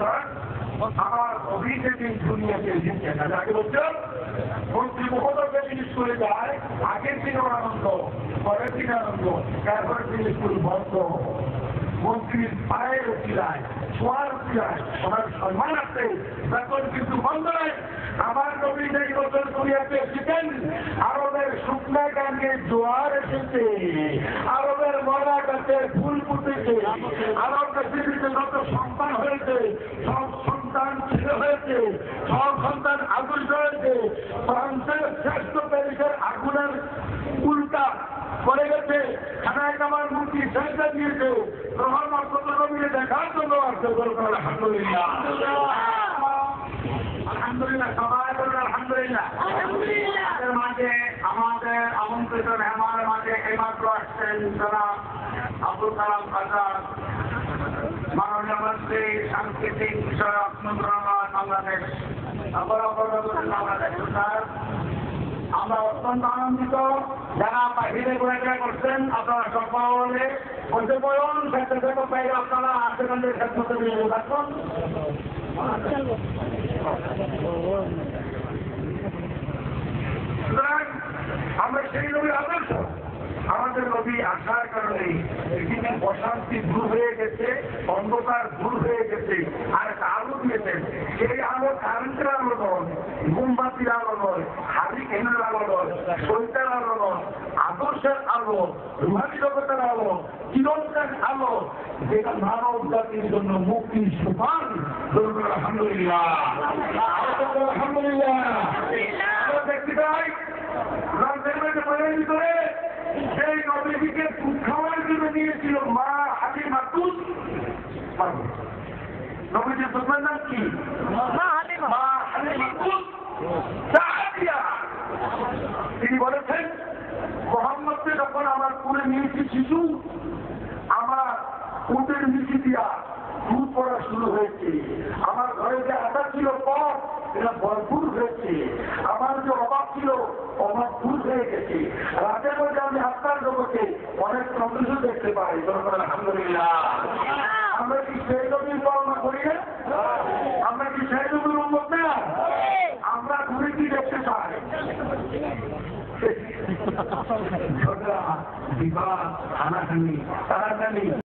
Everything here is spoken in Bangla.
আমার অভিষেক দুনিয়াতে এসেছেন আগে বলছেন মন্ত্রী মহোদয়কে জিনিস করে যায় আগের দিন আনন্দ পরের দিন আনন্দ তারপরের দিন স্কুল বন্ধ মন্ত্রীর পায়ের উচিলায় ছোঁয়ার উচিলায় ওনার সম্মান আছে বেতন কিন্তু বন্ধ নয়। আমার নবী যেই বছর দুনিয়াতে এসেছেন আরবের শুকনা গাঙ্গে জোয়ার এসেছে, আরবের মরা গাছের ফুল ফুটেছে, আরব পৃথিবীতে যত সন্তান হয়েছে সব সন্তান ছেলে হয়েছে, সব সন্তান আগুন হয়েছে। ফ্রান্সের শ্রেষ্ঠ প্যারিসের আগুনের উল্টা পড়ে গেছে, খানায় কামার মূর্তি সেজদা দিয়েছে, গ্রহণ নক্ষত্র মিলে দেখার জন্য আসছে। আলহামদুলিল্লাহ আলহামদুলিল্লাহ সবাই বলুন আলহামদুলিল্লাহ। মাঝে আমাদের আমন্ত্রিত মেহমানের মাঝে এইমাত্র আসছেন জনাব আব্দুল কালাম আজাদ, মাননীয় মন্ত্রী সাংস্কৃতিক বিষয়ক মন্ত্রণালয় বাংলাদেশ। বাংলাদেশ স্যার, আমরা অত্যন্ত আনন্দিত যারা বাহিরে ঘোরাফেরা করছেন আপনারা সকলে বলতে বলুন স্বেচ্ছাসেবক বাইরে আপনারা আশেপাশের ক্ষেত্রে নিয়ে থাকুন। আমরা সেই নবীর আদর্শ আমাদের নবী আসার কারণে পৃথিবীর অশান্তি দূর হয়ে গেছে, অন্ধকার দূর হয়ে গেছে, আর একটা আলো দিয়েছেন। সেই আলো কারেন্টের আলো নয়, মোমবাতির আলো নয়, হাড়ি কেনের আলো নয়, সৈতার আলো নয়, আদর্শের আলো, রুহানি জগতের আলো, চিরন্তন আলো, যেটা মানব জাতির জন্য মুক্তির সোপান। আলহামদুলিল্লাহ আলহামদুলিল্লাহ। দেখতে পাই ভিতরে সেই নবীকে দুধ খাওয়ার জন্য নিয়েছিল মা হালিমা দুধ। নবীজির দুধের নাম কি? মা হালিমা দুধ। তিনি বলেছেন মোহাম্মদকে যখন আমার কোলে নিয়েছি শিশু, আমার উটের নিচে দিয়া দুধ পড়া শুরু হয়েছে, আমার ঘরে যে আটা ছিল পথ এটা ভরপুর হয়েছে, আমার যে অভাব ছিল অভাব দূর হয়ে গেছে। রাতের মধ্যে আমি আপনার জগতে অনেক সন্দেশ দেখতে পাই। আলহামদুলিল্লাহ। আমরা কি সেই নবীর বর্ণনা করি না? আমরা কি সেই নবীর উন্মত না? আমরা ঘুরে কি দেখতে পাই? বিবাহ হানাহানি তাড়াতাড়ি